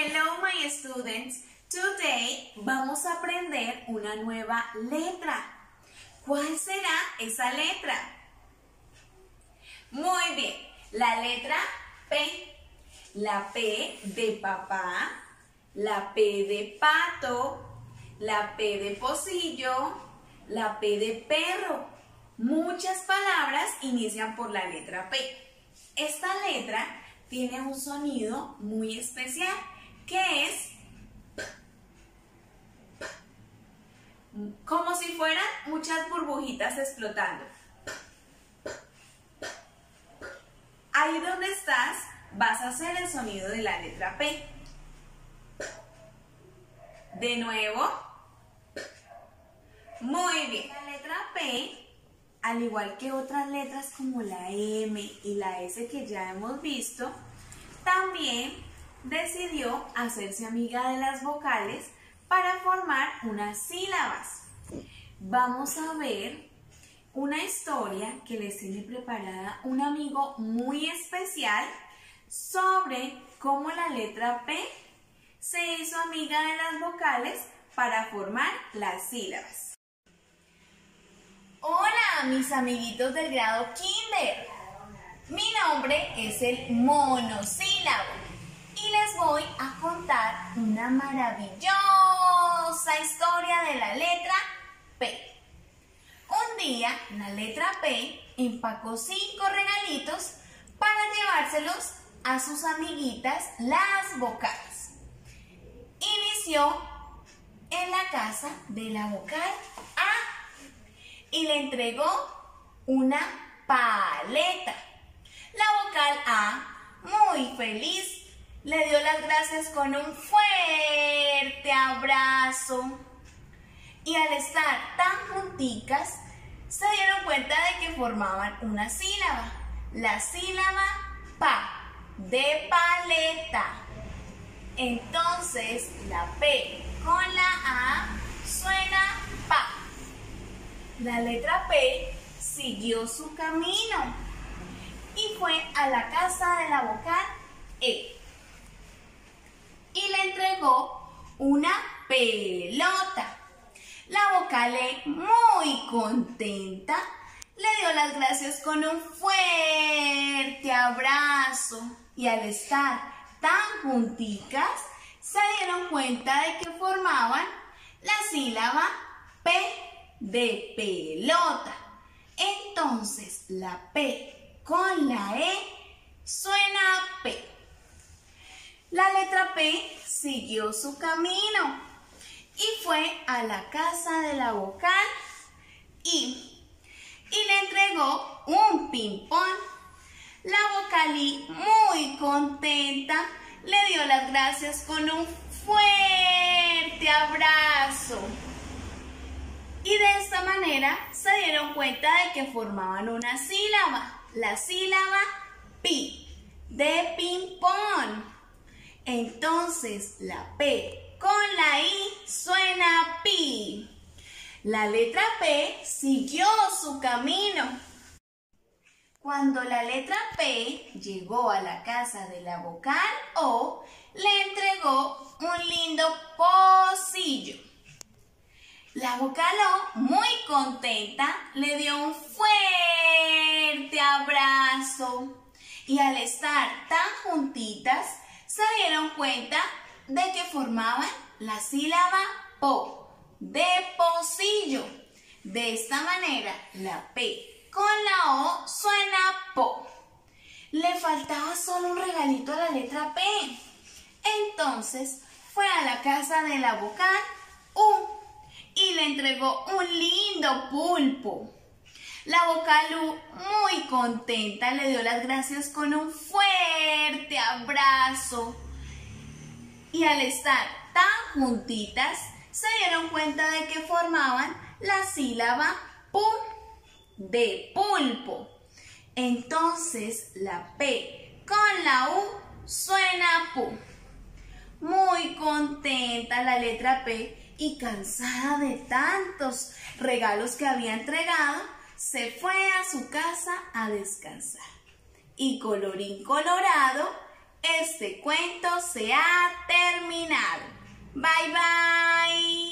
Hello my students, today vamos a aprender una nueva letra. ¿Cuál será esa letra? Muy bien, la letra P. La P de papá, la P de pato, la P de pocillo, la P de perro. Muchas palabras inician por la letra P. Esta letra tiene un sonido muy especial, que es P, P, como si fueran muchas burbujitas explotando. P, P, P, P. Ahí donde estás, vas a hacer el sonido de la letra P. P. De nuevo. P. Muy bien. La letra P, al igual que otras letras como la M y la S que ya hemos visto, también decidió hacerse amiga de las vocales para formar unas sílabas. Vamos a ver una historia que les tiene preparada un amigo muy especial sobre cómo la letra P se hizo amiga de las vocales para formar las sílabas. Hola mis amiguitos del grado Kinder, mi nombre es el monosílabo y les voy a contar una maravillosa historia de la letra P. Un día la letra P empacó 5 regalitos para llevárselos a sus amiguitas las vocales. Inició en la casa de la vocal A y le entregó una paleta. La vocal A, muy feliz, le dio las gracias con un fuerte abrazo. Y al estar tan junticas, se dieron cuenta de que formaban una sílaba. La sílaba PA, de paleta. Entonces, la P con la A suena PA. La letra P siguió su camino y fue a la casa de la vocal E y le entregó una pelota. La vocal E, muy contenta, le dio las gracias con un fuerte abrazo y al estar tan junticas se dieron cuenta de que formaban la sílaba P de pelota. Entonces la P con la E suena P. La letra P siguió su camino y fue a la casa de la vocal I y le entregó un ping-pong. La vocal I, muy contenta, le dio las gracias con un fuerte abrazo. Y de esta manera se dieron cuenta de que formaban una sílaba, la sílaba pi, de ping-pong. Entonces la P con la I suena pi. La letra P siguió su camino. Cuando la letra P llegó a la casa de la vocal O, le entregó un lindo pocillo. La vocal O, muy contenta, le dio un fuerte abrazo y al estar tan juntitas se dieron cuenta de que formaban la sílaba PO, de pocillo. De esta manera, la P con la O suena PO. Le faltaba solo un regalito a la letra P. Entonces fue a la casa de la vocal U y le entregó un lindo pulpo. La vocal U, muy contenta, le dio las gracias con un fuerte abrazo. Y al estar tan juntitas, se dieron cuenta de que formaban la sílaba PU, de pulpo. Entonces la P con la U suena PU. Muy contenta la letra P y cansada de tantos regalos que había entregado, se fue a su casa a descansar. Y colorín colorado, este cuento se ha terminado. Bye bye.